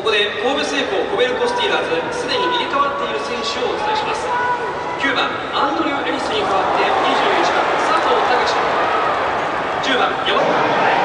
こで神戸製鋼コベルコスティーラーズ、すでに入れ替わっている選手をお伝えします。9番アンドリュー・エリスに代わって21番佐藤隆、10番山